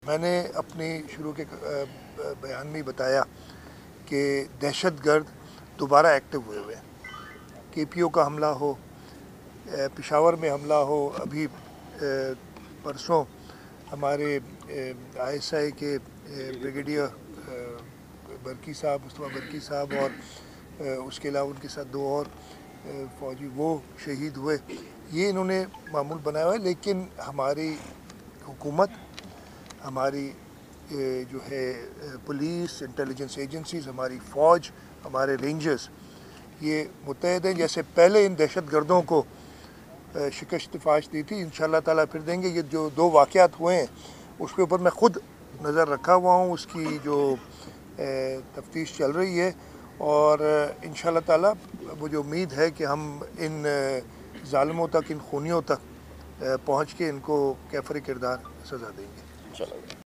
میں نے اپنی شروع کے بیان میں بتایا کہ دہشت گرد دوبارہ ایکٹیو ہوئے ہیں۔ کے پی او کا حملہ ہو، پشاور میں حملہ ہو، ابھی پرسوں ہمارے آئی ایس آئی کے بریگیڈیئر برکی صاحب، مصطفیٰ برکی صاحب، اور اس کے علاوہ ان کے ساتھ 2 اور فوجی وہ شہید ہوئے۔ یہ انہوں نے معمول بنایا ہوا ہے، لیکن ہماری حکومت، ہماری جو ہے پولیس، انٹیلیجنس ایجنسیز، ہماری فوج، ہمارے رینجرز یہ متحد ہیں۔ جیسے پہلے ان دہشت گردوں کو شکست فاش دی تھی، انشاءاللہ تعالیٰ پھر دیں گے۔ یہ جو 2 واقعات ہوئے ہیں اس کے اوپر میں خود نظر رکھا ہوا ہوں، اس کی جو تفتیش چل رہی ہے، اور انشاءاللہ تعالیٰ مجھے امید ہے کہ ہم ان ظالموں تک، ان خونیوں تک پہنچ کے ان کو کیفر کردار سزا دیں گے۔